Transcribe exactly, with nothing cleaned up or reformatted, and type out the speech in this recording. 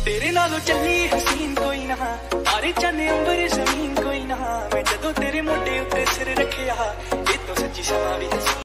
तेरे नालों चली हसीन कोई ना, तारे चन्ने अंबर जमीन कोई ना। मैं जदों तेरे मोढे उत्ते सिर रखिया, ये तो सच्ची समा भी